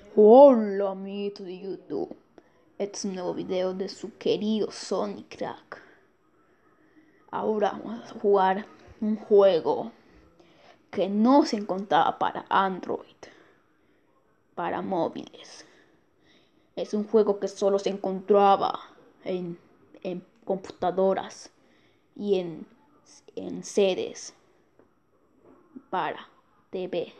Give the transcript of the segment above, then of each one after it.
Hola amiguitos de YouTube, este es un nuevo video de su querido Sonic Crack. Ahora vamos a jugar un juego que no se encontraba para Android, para móviles. Es un juego que solo se encontraba en computadoras y en sedes para TV,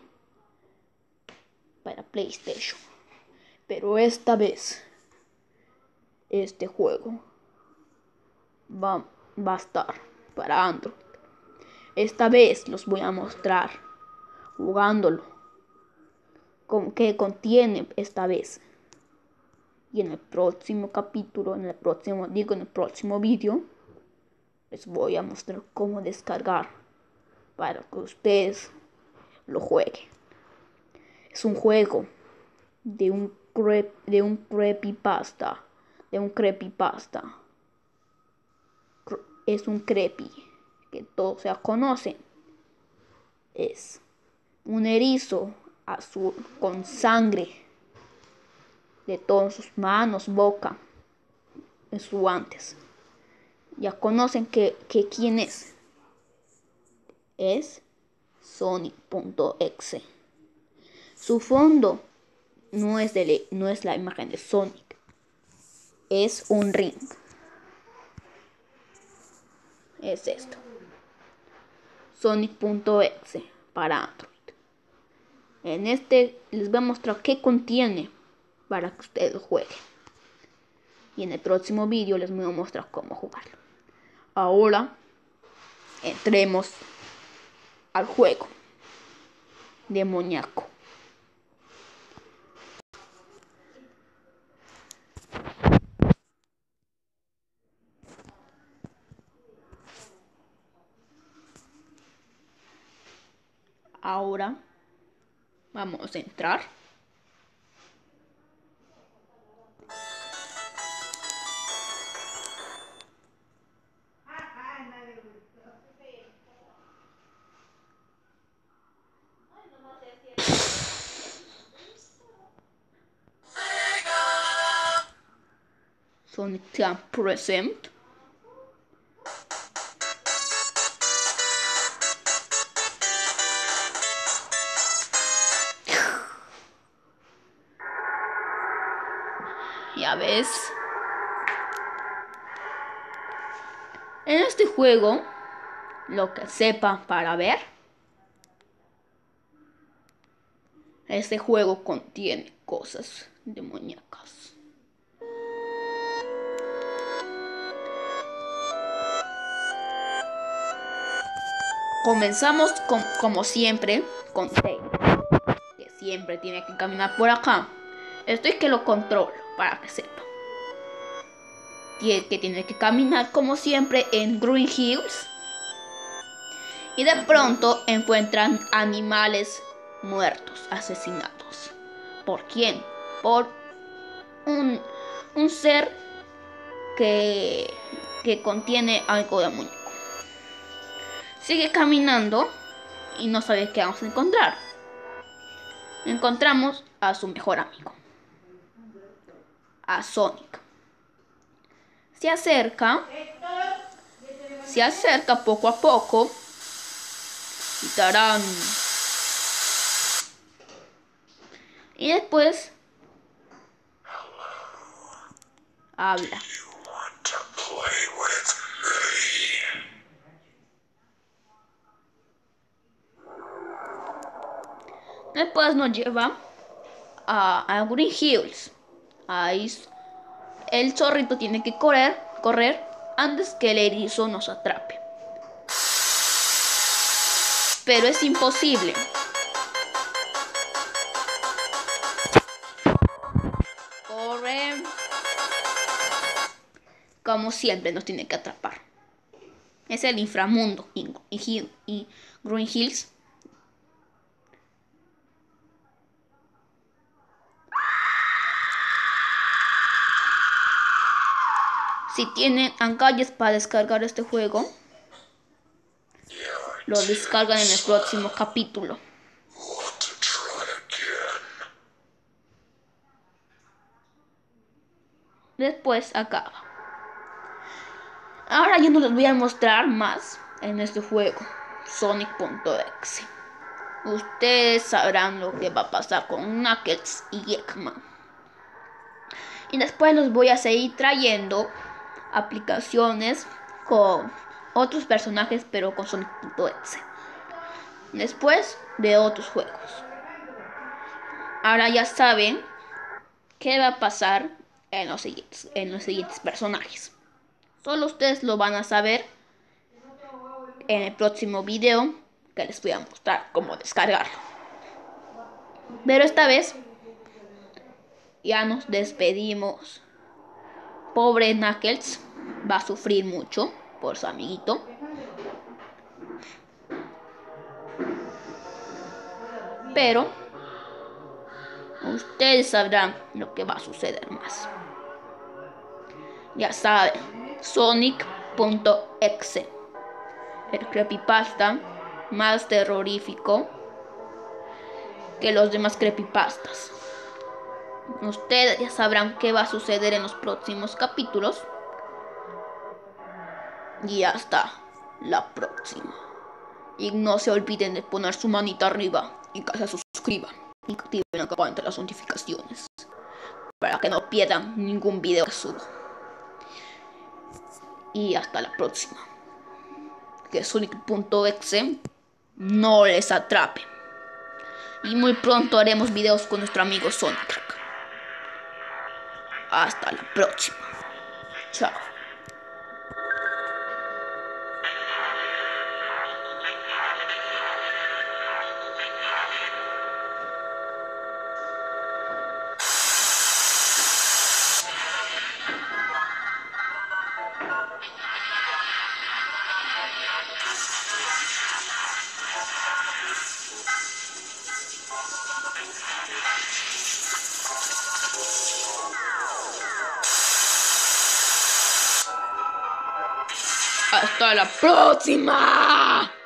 para PlayStation. Pero esta vez este juego va a estar para Android. Esta vez los voy a mostrar jugándolo, con qué contiene esta vez. Y en el próximo capítulo, en el próximo vídeo, les voy a mostrar cómo descargar para que ustedes lo jueguen. Es un juego de un creepypasta, es un creepy que todos ya conocen. Es un erizo azul con sangre de todas sus manos, boca, en sus guantes. Ya conocen que quién es. Es Sonic.exe. Su fondo no es la imagen de Sonic. Es un ring. Es esto. Sonic.exe para Android. En este les voy a mostrar qué contiene para que ustedes lo jueguen. Y en el próximo vídeo les voy a mostrar cómo jugarlo. Ahora entremos al juego demoníaco. Ahora vamos a entrar. Sonic Team Present. Ya ves. En este juego, lo que sepa para ver, este juego contiene cosas demoníacas. Comenzamos como siempre con Tails, que siempre tiene que caminar por acá. Esto es que lo controlo para que sepa. Tiene que caminar como siempre en Green Hills. Y de pronto encuentran animales muertos, asesinados. ¿Por quién? Por un ser que contiene algo de muñeco. Sigue caminando y no sabe qué vamos a encontrar. Encontramos a su mejor amigo, a Sonic. Se acerca poco a poco y tarán. Y después habla. Después nos lleva a Green Hills. Ahí el zorrito tiene que correr antes que el erizo nos atrape. Pero es imposible. Corre. Como siempre nos tiene que atrapar. Es el inframundo y Green Hills. Si tienen agallas para descargar este juego, lo descargan en el próximo capítulo. después acaba. Ahora yo no les voy a mostrar más en este juego, Sonic.exe. Ustedes sabrán lo que va a pasar con Knuckles y Eggman. Y después los voy a seguir trayendo aplicaciones con otros personajes, pero con Sonic.exe. Después de otros juegos. Ahora ya saben qué va a pasar en los siguientes personajes. Solo ustedes lo van a saber en el próximo video que les voy a mostrar cómo descargarlo. Pero esta vez ya nos despedimos. Pobre Knuckles va a sufrir mucho por su amiguito. Pero ustedes sabrán lo que va a suceder más. Ya saben, Sonic.exe, el creepypasta más terrorífico que los demás creepypastas. Ustedes ya sabrán qué va a suceder en los próximos capítulos. Y hasta la próxima. Y no se olviden de poner su manita arriba y que se suscriban y activen la campana de las notificaciones para que no pierdan ningún video que subo. Y hasta la próxima. Que Sonic.exe no les atrape. Y muy pronto haremos videos con nuestro amigo Sonic. Hasta la próxima. Chao. Hasta la próxima.